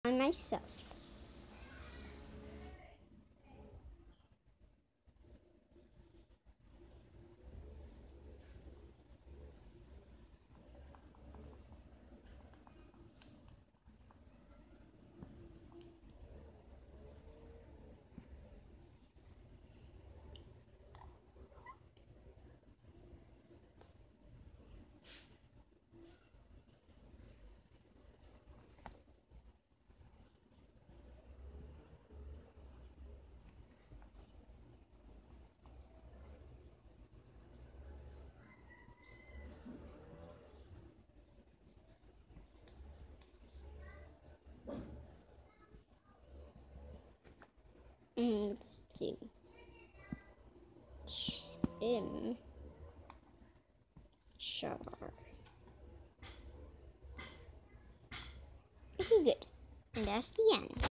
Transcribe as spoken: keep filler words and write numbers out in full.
on myself. Mm, let's see. Chim Char. Okay, good. And that's the end.